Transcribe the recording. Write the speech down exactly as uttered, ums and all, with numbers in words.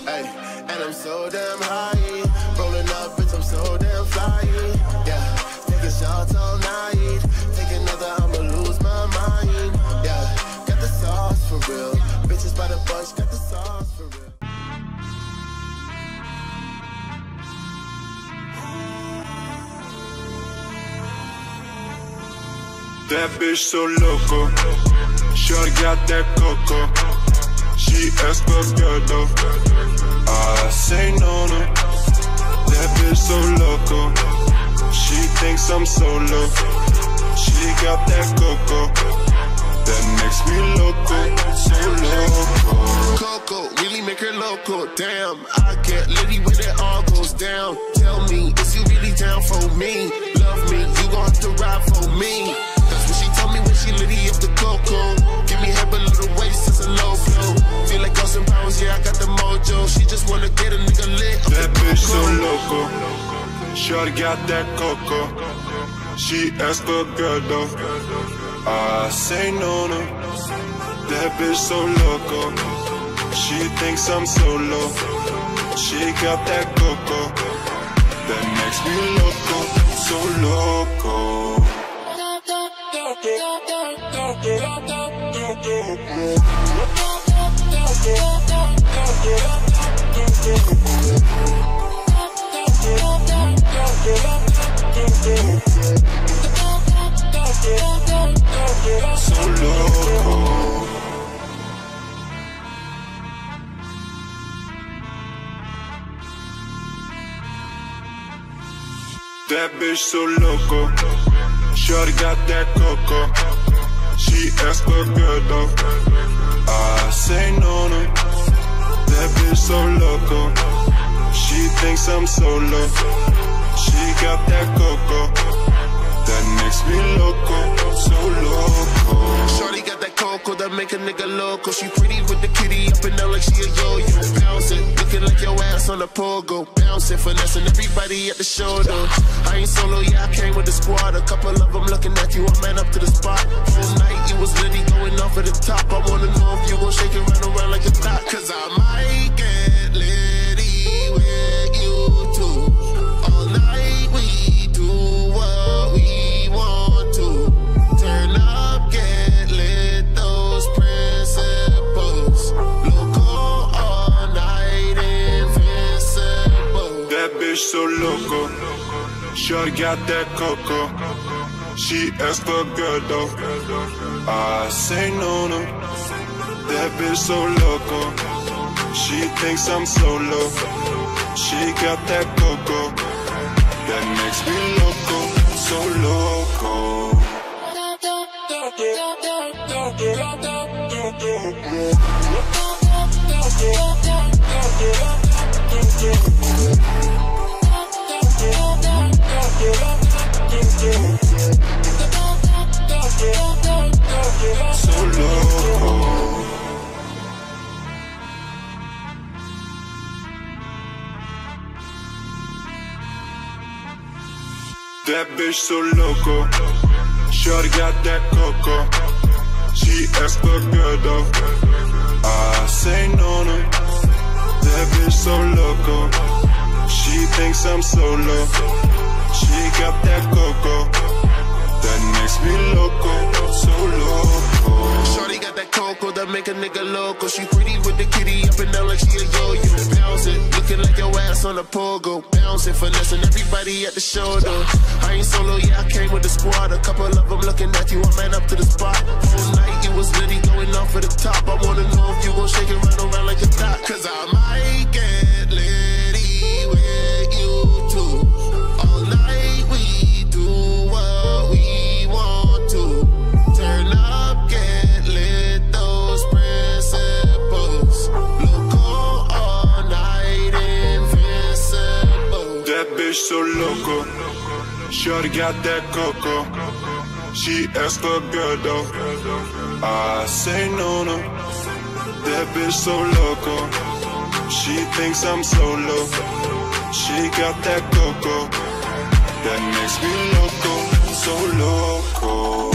Ay, and I'm so damn high. Rolling up, bitch, I'm so damn fly. Yeah, taking shots all night. Take another, I'ma lose my mind. Yeah, got the sauce for real. Bitches by the bunch, got the sauce for real. That bitch so loco, shorty got that coco. She asked for good though, I say no no. That bitch so loco, she thinks I'm solo. She got that coco, that makes me loco, so loco. Coco, really make her loco, damn. I get litty when it all goes down. Tell me, is you really down for me? Love me, you gon' have to ride for me. She told me when she litty up the coco. Give me head below the waist, it's a low blow. Feel like Austin Powers, yeah, I got the mojo. She just wanna get a nigga lit. That bitch so loco, shorty got that coco. She asked for good though, I say no no. That bitch so loco, she thinks I'm solo. She got that coco, that makes me loco, so loco. So loco. That bitch so loco, shorty got that coco. She asked for good though, I say no no. That bitch so loco, she thinks I'm solo. She got that coco, that makes me loco, so loco. Shorty got that coco that make a nigga loco. She pretty with the kitty up and down like she a yo-yo. Bouncing, looking like your ass on a pogo. Bouncing, finessing everybody at the shoulder. I ain't solo, yeah, I came with the squad. A couple of them looking at you, I man up to the spot. Whole night you was litty going off at the top. I wanna know if you gon' shake it round around like a top. Cause I might get litty with you too. All night we do what we want to. Turn up, get lit, those principles. Loco all night, invincible. That bitch so loco, shorty got that coco. She asked for good though, I say no no. That bitch so loco, she thinks I'm solo. She got that coco, that makes me loco, so loco. So loco. That bitch so loco, shorty got that coco. She asked for good though, I say no no. That bitch so loco, she thinks I'm solo. She got that coco, that makes me loco, so loco. Shorty got that coco that make a nigga loco. She pretty with the kitty up and down like she a yo-yo. Bouncing, looking like your ass on a pogo. Bouncing, finessing everybody at the shoulder. I ain't solo, yeah, I came with the squad. A couple of them looking at you, I man up to the spot. Whole night you was litty going off at the top. I wanna know if you gon' shake it round around like a top. Cause I might get litty with you too. All night we do what we want to. Turn up, get lit, those principles. Loco all night, invincible. That bitch so loco, shorty got that coco. She asked for good though, I say no no. That bitch so loco, she thinks I'm solo. She got that coco, that makes me loco, so loco.